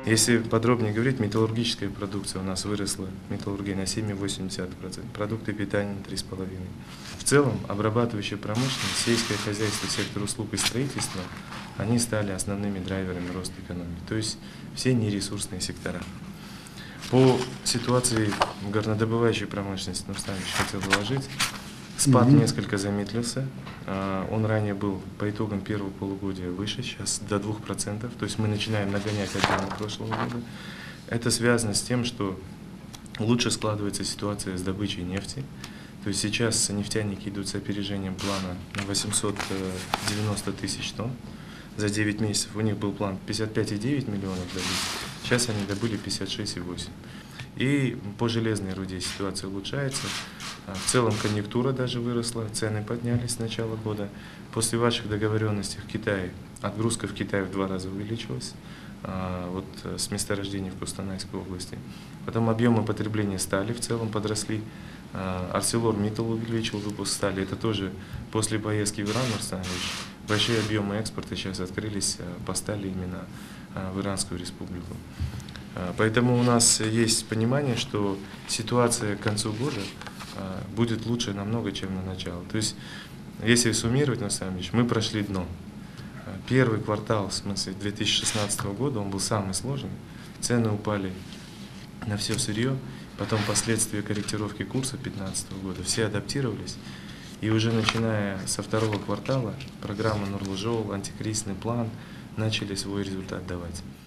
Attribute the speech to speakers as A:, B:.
A: Если подробнее говорить, металлургическая продукция у нас выросла, металлургия на 7,8%, продукты питания на 3,5%. В целом, обрабатывающая промышленность, сельское хозяйство, сектор услуг и строительства, они стали основными драйверами роста экономики, то есть все нересурсные сектора. По ситуации в горнодобывающей промышленности, хотел доложить, спад несколько замедлился, он ранее был по итогам первого полугодия выше, сейчас до 2%, то есть мы начинаем нагонять объемы прошлого года. Это связано с тем, что лучше складывается ситуация с добычей нефти, то есть сейчас нефтяники идут с опережением плана на 890 тысяч тонн. За 9 месяцев у них был план 55,9 миллионов добыть, сейчас они добыли 56,8. И по железной руде ситуация улучшается. В целом конъюнктура даже выросла, цены поднялись с начала года. После ваших договоренностей в Китае, отгрузка в Китай в 2 раза увеличилась, вот с месторождений в Костанайской области. Потом объемы потребления стали в целом подросли. ArcelorMittal увеличил выпуск стали. Это тоже после поездки в Иран, большие объемы экспорта сейчас открылись по стали именно в Иранскую республику. Поэтому у нас есть понимание, что ситуация к концу года будет лучше намного, чем на начало. То есть, если суммировать, мы прошли дно. Первый квартал, в смысле 2016 года, он был самый сложный. Цены упали на все сырье, потом последствия корректировки курса 2015 года, все адаптировались. И уже начиная со второго квартала программа Нурлы-Жол, антикризисный план начали свой результат давать.